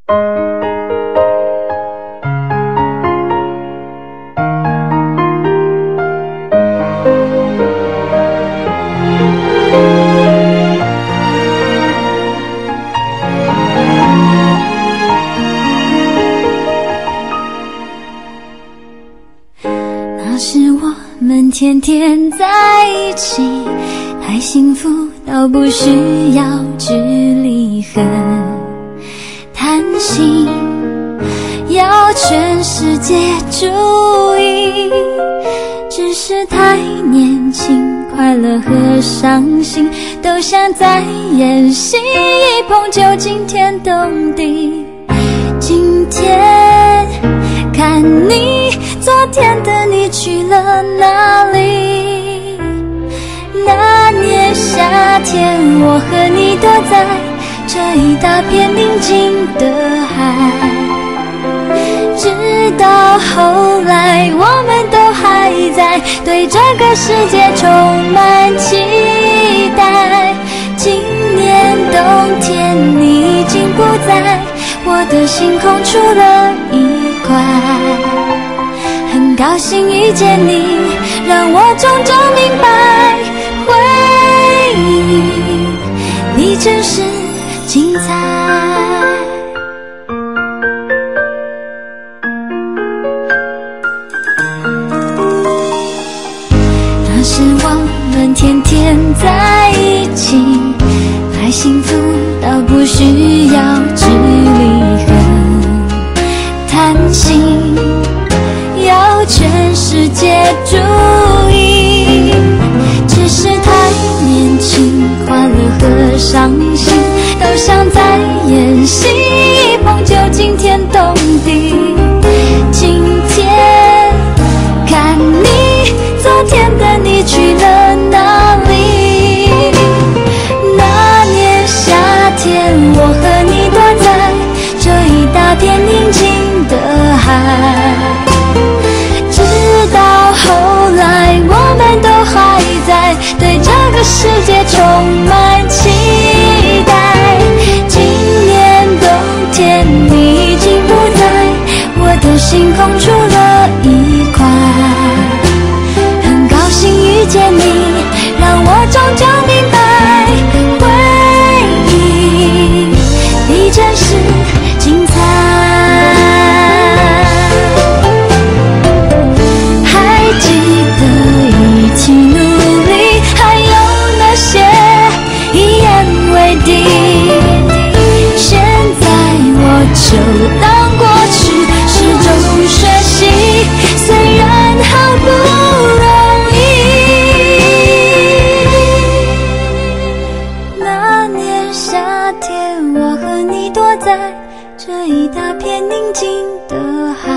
那时我们天天在一起，太幸福到不需要距离和谈心，要全世界注意，只是太年轻，快乐和伤心都像在演戏，一碰就惊天动地。今天看你，昨天的你去了哪里？那年夏天，我和你躲在这一大片宁静的海，直到后来我们都还在对这个世界充满期待。今年冬天你已经不在我的星空出了一块，很高兴遇见你，让我终究明白，回忆你真是精彩。那时我们天天在一起，太幸福到不需要距离和谈心，要全世界注意，只是太年轻，快乐和伤心都像在演戏，一碰就惊天动地。今天看你，昨天的你去了哪里？那年夏天，我和你躲在这一大片宁静的海，直到后来我们都还在对这个世界充满期待。今年冬天你已经不在我的星空出了一块，很高兴遇见你，让我终究明白，回忆你真是精彩。还记得一起努力，还有那些一言为定，现在我就当过去，始终学习，虽然好不容易。那年夏天，我和你躲在这一大片宁静的海，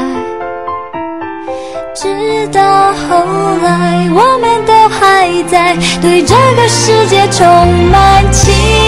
直到后来我们都还在对这个世界充满期